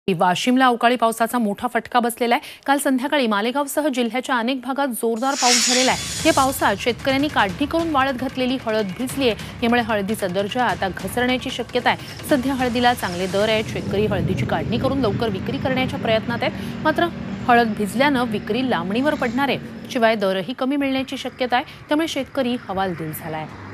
वाशिमला अवकाळी पावसाचा मोठा फटका बसलेला आहे। काल संध्याकाळी मालेगावसह जिल्ह्याच्या अनेक भागात जोरदार पाऊस झालेला आहे। या पावसात शेतकऱ्यांनी काढणी करून वाळत घातलेली हळद भिजली आहे। यामुळे हळदीचा दर्जा आता घसरण्याची शक्यता आहे। सध्या हळदीला चांगले दर आहेत। शेतकरी हळदीची काढणी करून लवकर विक्री करण्याच्या प्रयत्नात आहेत। मात्र हळद भिजल्यानं विक्री लांबणीवर पडणार आहे। शिवाय दरही कमी मिळण्याची शक्यता आहे। त्यामुळे शेतकरी हवालदिल झाला आहे।